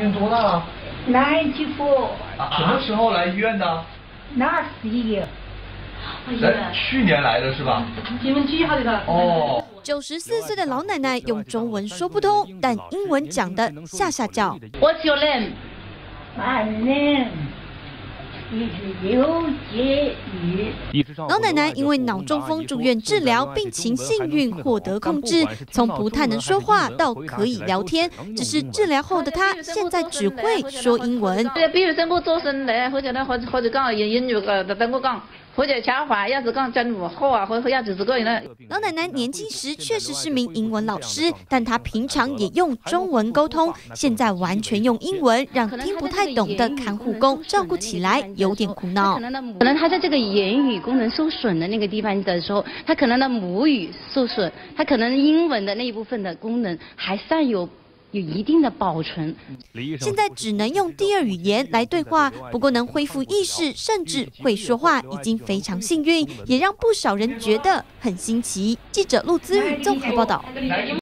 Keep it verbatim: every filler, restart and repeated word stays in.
年多大了 ？ninety four。 啊，什么时候来医院的 ？Last year。 来，去年来的是吧？ 你们几号的？ 哦。 九十四岁的老奶奶用中文说不通，但英文讲的下下叫。 What's your name? My name is 刘洁宇。 老奶奶因为脑中风住院治疗，病情幸运获得控制，从不太能说话到可以聊天。只是治疗後的她，現在只會說英文。 比如說我早晨嚟，或者咧，或或者講英英語嘅，就等我講。或者恰話，要是講真唔好啊，或或者就是個人咧。 老奶奶年輕時確實是名英文老師，但她平常也用中文溝通，現在完全用英文，讓聽不太懂的看護工照顧起來有點苦惱。 可能他在這個言語功能受損的那個地方的時候，他可能的母語受損，他可能英文的那一部分的功能還算有。有一定的保存， 现在只能用第二语言来对话，不过能恢复意识，甚至会说话，已经非常幸运，也让不少人觉得很新奇。记者陆姿玉综合报道。